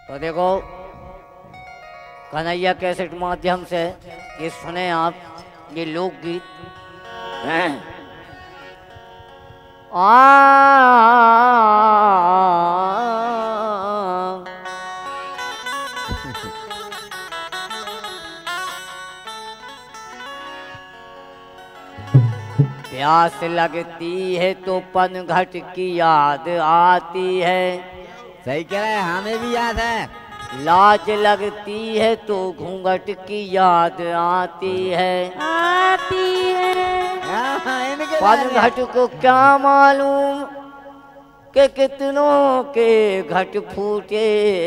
तो देखो कन्हैया कैसेट माध्यम से ये सुने आप, ये लोकगीत हैं। प्यास लगती है तो पनघट की याद आती है। सही कह रहे हैं, हमें भी याद है। लाज लगती है तो घूंघट की याद आती है। पनघट को क्या मालूम कि कितनों के घट फूटे।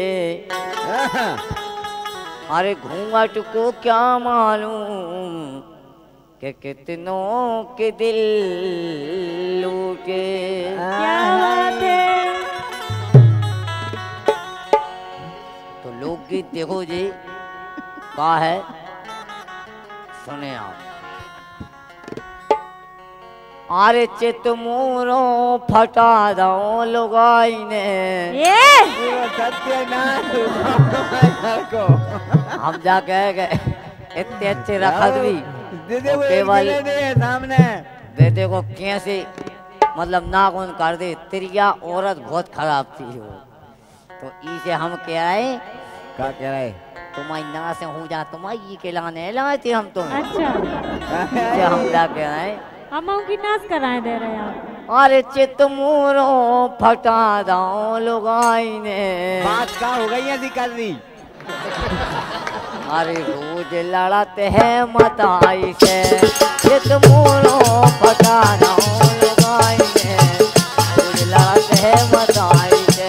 अरे घूंघट को क्या मालूम कि कितनों के दिल लूटे। क्या बात है। तो लोकगीत देखो जी का है, सुने आप। अरे चित मोरो फटा दो लुगाई ने। सत्यनाथ को हम जा कह गए इतने अच्छे रखत भी दीदी को केवल सामने बेटे को कैसे मतलब नाखून कर दे। तिरिया औरत बहुत खराब थी वो। तो इसे हम क्या है, क्या कह रहे? तुम्हारी ना से हो जा, तुम्हारी के लाने लाए थे हम तुम्हें। अच्छा इसे हम जा के आए, हम की नाच कराए दे रहे हैं आप। अरे चित मोरो फटा दो लुगाई ने। बात का हो गई है कर दी। अरे रोज लड़ते है मताई से, चित मोरो फटा दो लुगाई ने। रोज लड़ते है मताई से।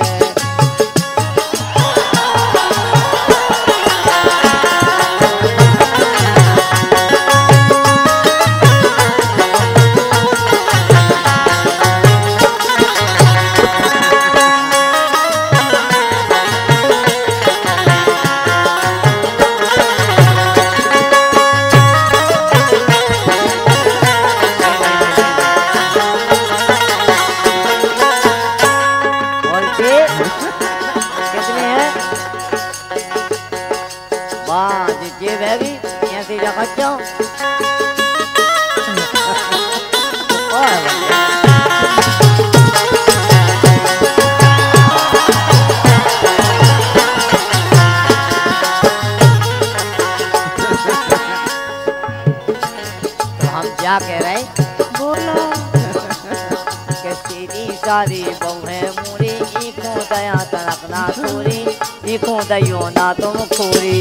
क्या कह रहे? बोलो के सीधी सारी बहुए मुरी, इको दया तनक ना थोरी, इको दयो ना तुम खोरी।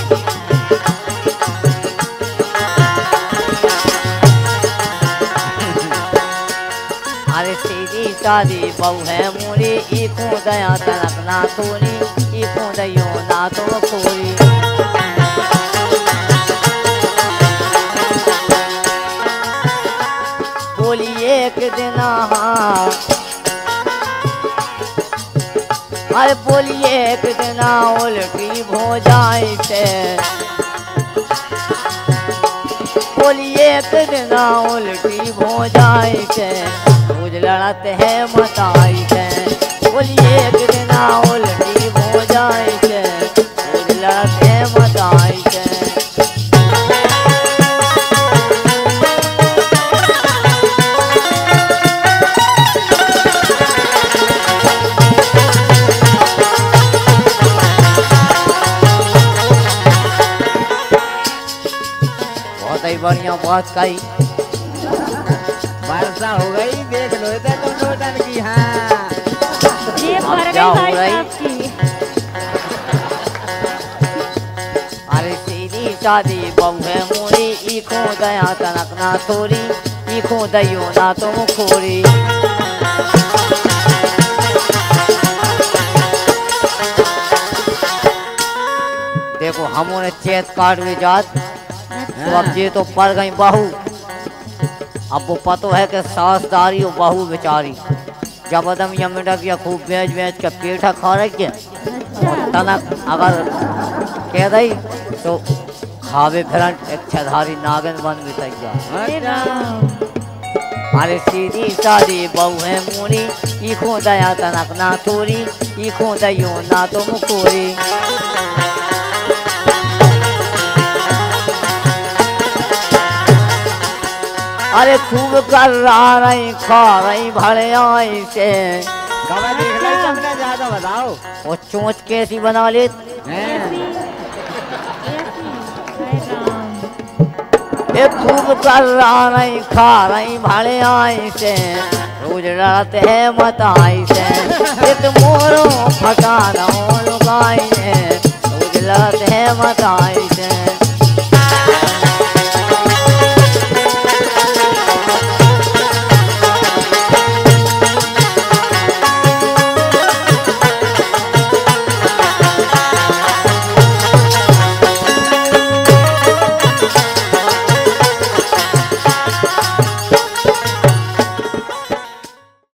अरे सीधी सारी बहुए मुरी, इको दया तनक ना थोरी, इको दयो ना तुम खोरी। एक दिन अरे बोलिए एक दिन उल्टी भोजाई से। बोलिए एक दिन उल्टी भोजाई से, रोज लड़ते है मताई से। बोलिए एक दिन उल्टी भोजाई से, रोज लड़ते है मताई से। बढ़िया बात कही। वर्षा हो गई, देख लो इधर तुम लोटन की। हाँ ये भर गई भाई साहब की। अरे सीधी शादी बहुए मुरी, इको दया तनक ना थोरी, इको दयो ना तुम खोरी। देखो हमने चेत काट ली जात, तो अब ये तो पड़ गई बहू। अब वो पतो है कि सासदारी और बहू बेचारी जब अदम यमिडक या खूब बेच बेच के पेठा खा रही है। तनक अगर कह दई तो खावे फिर एक छधारी नागन बन भी तैयार। अरे सीधी सादी बहू है मूरी, इखो दया तनक ना तोरी, इखो दयो ना तो मुकोरी। अरे खूब कर रहा रही खा रही भले आई से। कब देख लो तुमने ज्यादा बताओ। वो चोंच कैसी बना ले ऐसी हाय राम। ये खूब कर रहा नहीं खा रही भले आई से, रोज रात है मताई से, इत मोरो फटाना लुगाई से, रोज रात है मताई